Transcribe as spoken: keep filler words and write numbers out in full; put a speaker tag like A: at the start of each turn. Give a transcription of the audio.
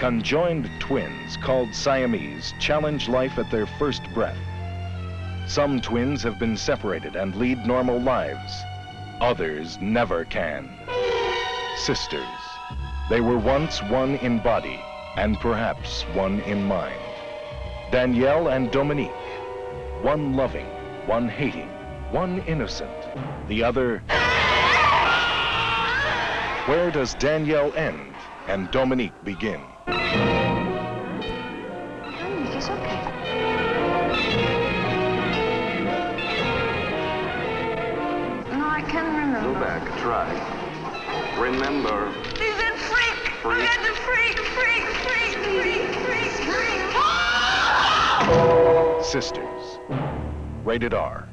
A: Conjoined twins called Siamese challenge life at their first breath. Some twins have been separated and lead normal lives. Others never can. Sisters. They were once one in body and perhaps one in mind. Danielle and Dominique. One loving, one hating, one innocent, the other... Where does Danielle end and Dominique begin?
B: Dominique is okay. No, I can't remember.
C: Go back, try. Remember.
B: He's a freak!
C: Freak.
B: He's a freak, freak, freak, freak, freak, freak.
A: Sisters. Rated R.